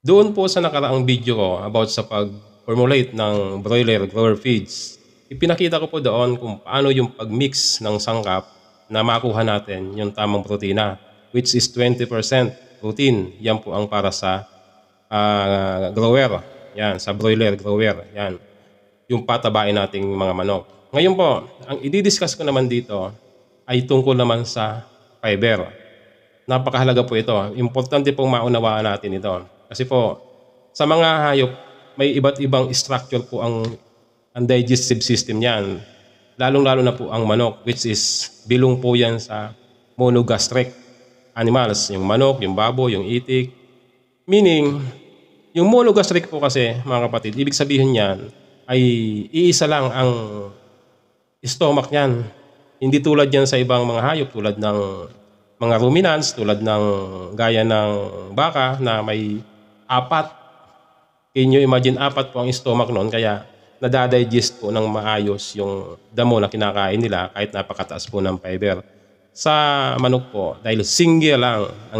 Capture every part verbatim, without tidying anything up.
Doon po sa nakaraang video ko about sa pag-formulate ng broiler grower feeds, ipinakita ko po doon kung paano yung pag-mix ng sangkap na makuha natin yung tamang protina, which is twenty percent protein. Yan po ang para sa uh, grower. Yan, sa broiler grower. Yan, yung patabain nating mga manok. Ngayon po, ang i-discuss ko naman dito ay tungkol naman sa fiber. Napakahalaga po ito. Importante pong maunawaan natin ito. Kasi po, sa mga hayop, may iba't ibang structure po ang, ang digestive system niyan. Lalong-lalo na po ang manok, which is bilong po yan sa monogastric animals. Yung manok, yung babo, yung itik. Meaning, yung monogastric po kasi, mga kapatid, ibig sabihin niyan ay iisa lang ang stomach niyan. Hindi tulad yan sa ibang mga hayop, tulad ng mga ruminants, tulad ng gaya ng baka na may apat. Can you imagine, apat po ang stomach noon, kaya nadadigest po ng maayos yung damo na kinakain nila kahit napakataas po ng fiber. Sa manok po, dahil single lang ang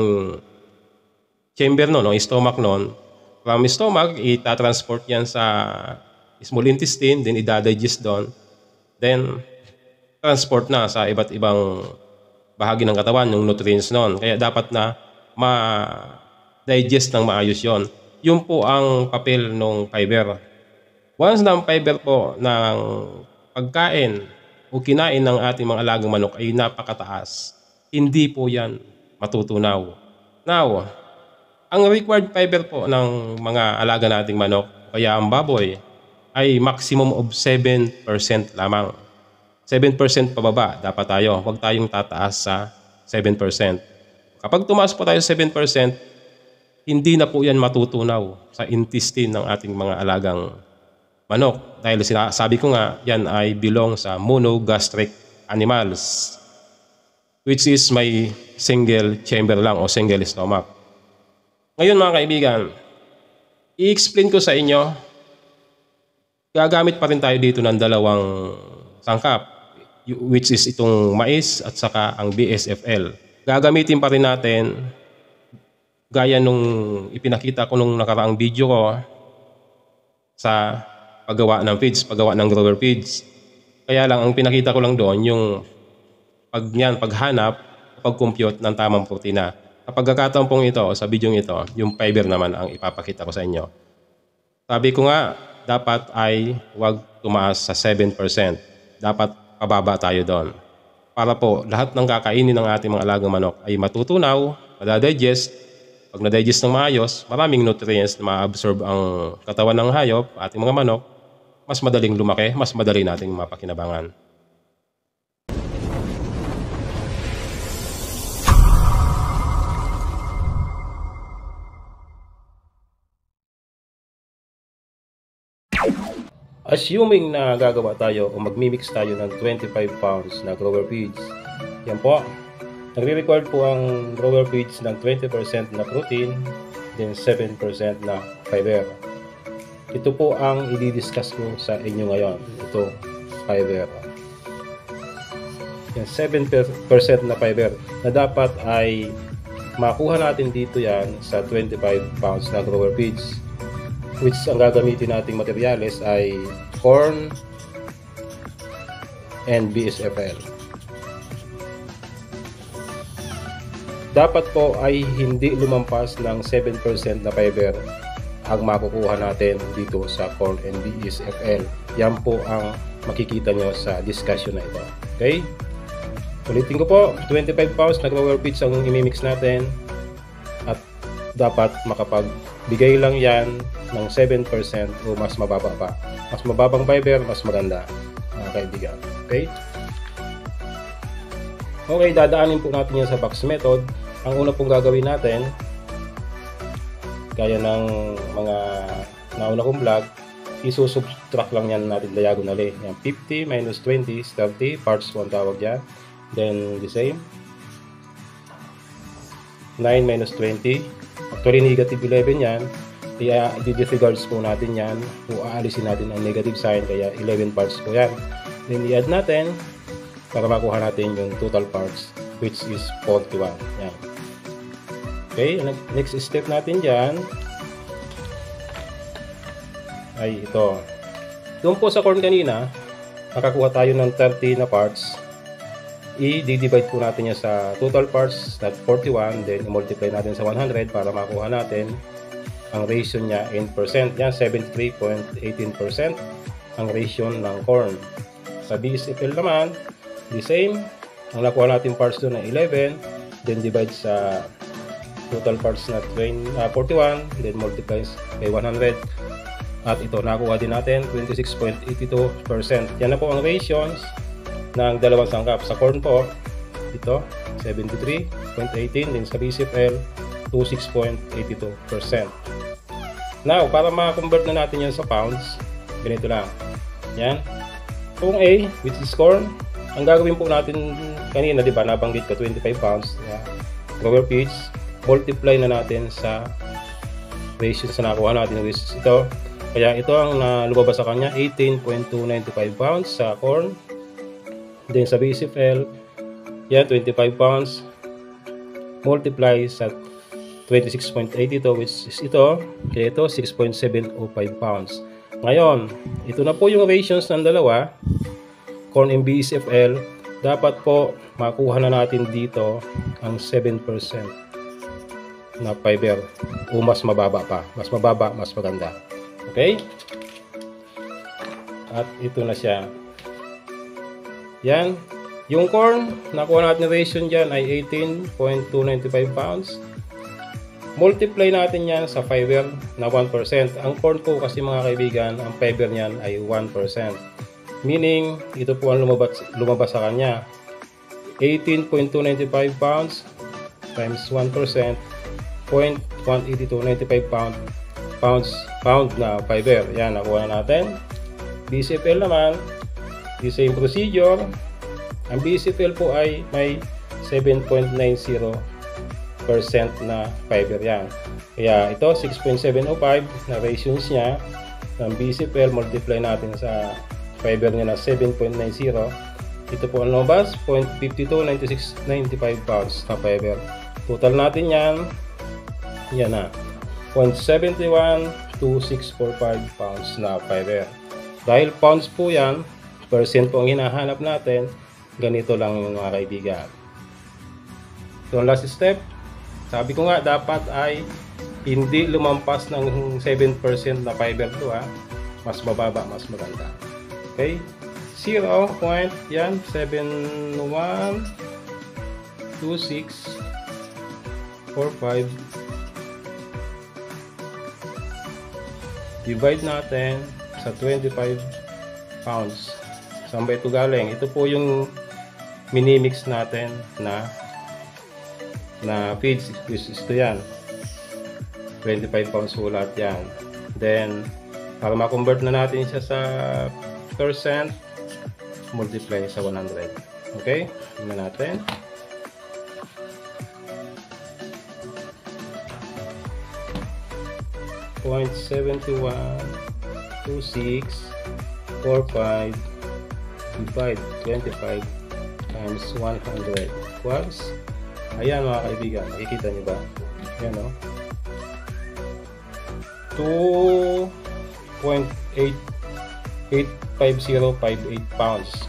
chamber noon, no, stomach noon, from stomach, itatransport yan sa small intestine, then idadigest doon, then transport na sa iba't ibang bahagi ng katawan, yung nutrients noon. Kaya dapat na ma-digest ng maayos yon. Yun po ang papel ng fiber. Once na ang fiber po ng pagkain o kinain ng ating mga alagang manok ay napakataas, hindi po yan matutunaw. Now, ang required fiber po ng mga alaga nating manok, kaya ang baboy, ay maximum of seven percent lamang. seven percent pababa dapat tayo. Huwag tayong tataas sa seven percent. Kapag tumaas po tayo sa seven percent, hindi na po yan matutunaw sa intestine ng ating mga alagang manok. Dahil sabi ko nga, yan ay belong sa monogastric animals, which is may single chamber lang o single stomach. Ngayon mga kaibigan, i-explain ko sa inyo, gagamit pa rin tayo dito ng dalawang sangkap, which is itong mais at saka ang B S F L. Gagamitin pa rin natin gaya nung ipinakita ko nung nakaraang video ko sa paggawa ng feeds, paggawa ng grower feeds. Kaya lang ang pinakita ko lang doon yung pag yan, paghanap, pag-compute ng tamang protina. Kapag kakataon pong ito, sa video ito, yung fiber naman ang ipapakita ko sa inyo. Sabi ko nga, dapat ay huwag tumaas sa seven percent. Dapat pababa tayo doon. Para po, lahat ng kakainin ng ating mga alagang manok ay matutunaw, madadigest. Pag nadigest ng maayos, maraming nutrients na ma-absorb ang katawan ng hayop, ating mga manok, mas madaling lumaki, mas madali nating mapakinabangan. Assuming na gagawa tayo o magmimix tayo ng twenty-five pounds na grower feeds, yan po, nagre-required po ang grower feeds ng twenty percent na protein, then seven percent na fiber. Ito po ang i-discuss ko sa inyo ngayon. Ito, fiber. Yan, seven percent na fiber na dapat ay makuha natin dito yan sa twenty-five pounds na grower feeds, which ang gagamitin nating materyales ay corn and B S F L. Dapat po ay hindi lumampas ng seven percent na fiber ang makukuha natin dito sa corn and B S F L. Yan po ang makikita nyo sa discussion na ito. Okay? Ulitin ko po, twenty-five pounds na grower feeds ang imimix natin at dapat makapagbigay lang yan ng seven percent o mas mababa pa. Mas mababang fiber, mas maganda, mga kaibigan. Okay? Okay, dadaanin po natin yan sa box method. Ang una pong gagawin natin, gaya ng mga nauna kong vlog, isusubtract lang yan natin diagonally. Yan, fifty minus twenty is thirty, parts one tawag yan. Then the same, nine minus twenty, actually negative eleven yan. Kaya i-disregards po natin yan o aalisin natin ang negative sign, kaya eleven parts po yan. Then i-add natin para makuha natin yung total parts, which is forty-one. Yan. Okay, next step natin dyan, ay ito. Doon po sa corn kanina, nakakuha tayo ng thirty na parts. I-divide po natin yan sa total parts na forty-one, then i-multiply natin sa one hundred para makuha natin ang ratio niya in percent. Yan, seventy-three point one eight percent ang ratio ng corn. Sa B S F L naman, the same. Ang nakuha natin parts doon na eleven, then divide sa total parts na forty-one, then multiply by one hundred. At ito, nakuha din natin twenty-six point eight two percent. Yan na po ang ratios ng dalawang sangkap. Sa corn po, ito, seventy-three point one eight, din sa B S F L, twenty-six point eight two percent. Now, para ma-convert na natin yan sa pounds, ganito lang. Yan. Kung A, which is corn, ang gagawin po natin kanina, di ba, nabanggit ko twenty-five pounds, yeah, grower feeds, multiply na natin sa ratios na nakuha natin, which is ito. Kaya ito ang uh, lumabas sa kanya, eighteen point two nine five pounds sa corn. Then sa B S F L, yan, twenty-five pounds. Multiply sa twenty-six point eight two, which is ito. Kaya ito, six point seven zero five pounds. Ngayon, ito na po yung ratios ng dalawa, corn and B S F L. Dapat po, makuha na natin dito ang seven percent na fiber. O mas mababa pa. Mas mababa, mas maganda. Okay? At ito na siya. Yan. Yung corn, nakuha natin ration dyan ay eighteen point two nine five pounds. Multiply natin yan sa fiber na one percent. Ang corn po kasi mga kaibigan, ang fiber niyan ay one percent. Meaning, ito po ang lumabas, lumabas sa kanya. eighteen point two nine five pounds times one percent, zero point one eight two nine five pound pounds pound na fiber. Yan, nakuha na natin. B S F L naman, the same procedure. Ang B S F L po ay may seven point nine zero percent na fiber yan. Kaya ito, six point seven zero five na ratios niya ng B S F L, multiply natin sa fiber niya na seven point nine zero. Ito po ang lumabas, zero point five two nine six nine five pounds na fiber. Total natin yan, yan na, zero point seven one two six four five pounds na fiber. Dahil pounds po yan, percent po ang hinahanap natin, ganito lang yung mga kaibigan. So last step, sabi ko nga dapat ay hindi lumampas ng seven percent na fiber to, ha. Mas mababa, mas maganda. Okay? zero point yan, seven one two six four five. Divide natin sa twenty-five pounds. Saan ba ito galing? Ito po yung minimix natin na na feeds. Ito yan. twenty-five pounds po lahat yan. Then, para ma-convert na natin siya sa percent, multiply sa one hundred. Okay? Tingnan natin. zero point seven one two six four five divide twenty-five times one hundred equals, ayan mga kaibigan, nakikita nyo ba? Ayan, no? two point eight eight five zero five eight pounds.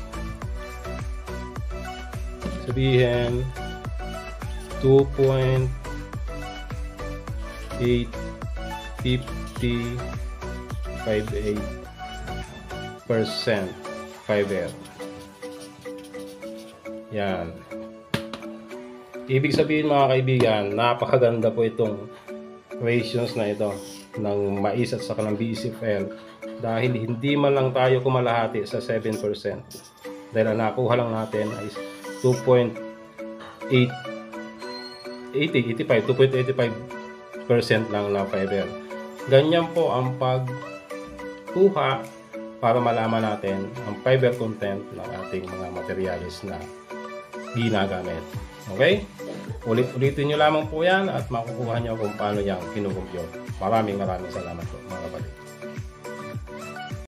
Sabihin two point eight five eight percent fiber. Yan. Ibig sabihin mga kaibigan, napakaganda po itong ratios na ito ng mais at saka ng B S F L dahil hindi man lang tayo kumalahati sa seven percent. Dahil ang nakuha lang natin ay two point eight eighty-five percent lang na fiber. Ganyan po ang pagkuha para malaman natin ang fiber content ng ating mga materials na ginagamit. Okay? Ulit-ulitin nyo lamang po yan at makukuha nyo kung paano yung kinukumpute. Maraming maraming salamat po mga kapatid.